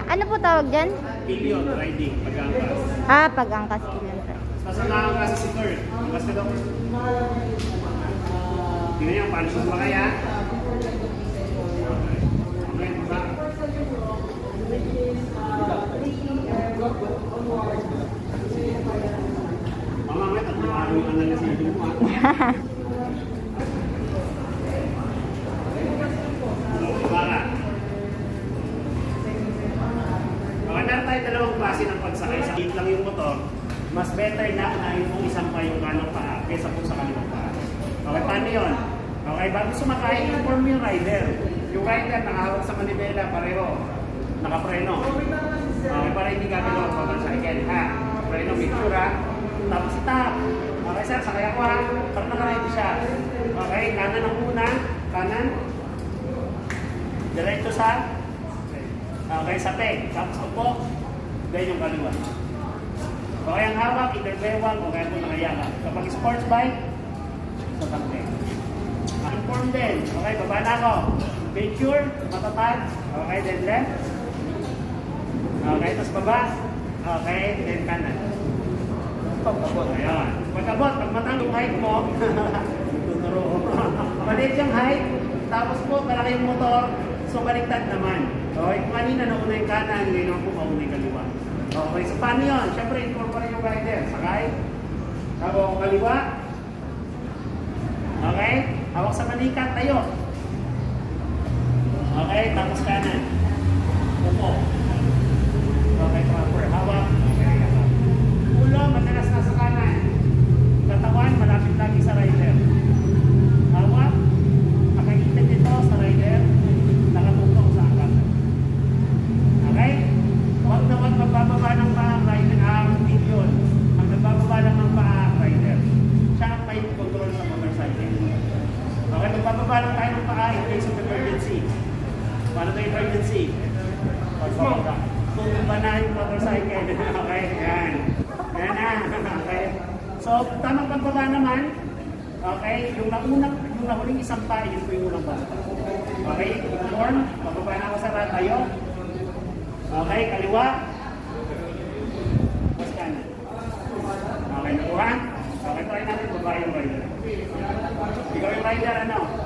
Ano po tawag dyan? Pillion riding, pag-angkas. Ah, pag-angkas pillion riding. Basta nakangkas si Kurt. Angkas ka daw. Tingnan niyo, paano siya sumakay ha? Okay, diba? Mamamay, at maaaring ang nalasibin mo ha? Dalawang klase ng pagsakay. Sa gate lang yung motor, mas better na unahin mong isang pa yung kanang paa kaysa po sa kaliwang paa. Okay, paano yun? Okay, bago sumakay, inform mo yung rider. Yung rider nakahawak sa manibela, pareho. Nakapreno. Okay, para hindi gagalaw ang motorcycle, ha? Preno, make sure, ha? Tapos stop. Okay, sir, sakay ako, ha? Para nakaready siya. Okay, kanan ang una. Kanan. Diretso sa. Okay, sa peg. Tapos upo. Then yung kaliwa. Okay, ang hawak, either bewang o kaya po nakayaka. Kapag sports bike, sa takte. Inform din. Okay, baba na ako. Make sure, matatag. Okay, then left. Okay, tapos baba. Okay, then kanan. Pagkabot. Ayan. Pagkabot, pag matang yung height mo, tuturo ko. Maliit yung height, tapos po, malaki yung motor, so baliktad naman. Okay, kanina nauna yung kanan, ngayon po mauna yung kaliwa. Okay, so paano yun? Siyempre, incorporate yung rider. Sakay. Tapos kaliwa. Okay, hawak sa manikat, tayo. Okay, tapos kanan. Upo. Okay, proper. Hawak. Okay, ulo, madalas nasa kanan. Katawan, malapit lagi sa rider. Hawak. Nakikita dito sa rider. Nakatutok sa angkat. Okay? Huwag na huwag magbababa ng paa rider ang pillion. Ang nagbababa lang ng paa rider. Siya ang may control sa motorcycle. Okay, magbababa lang tayo ng paa in case of emergency. Paano ito emergency? Pagbababa. Tumba na yung motorcycle. Okay, yan. Yan na. Okay. So, tamang pagbaba naman. Okay, yung nahuling isang paa, yun po yung unang paa. Okay, inform. Pagbaba na ako sa tayo. Okay, kaliwa. Mas kanan. Okay, nakuha. Okay, try natin baba yung rider. Ikaw yung rider, ano?